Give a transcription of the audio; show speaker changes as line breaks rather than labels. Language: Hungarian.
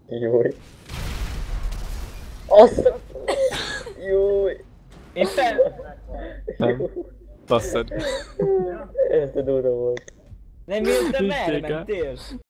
Júj. Azt! Júj.
Én fel...
Nem. Basszad.
Ez a durva volt.
Nem jöttem, merre
Istéke.
mentél?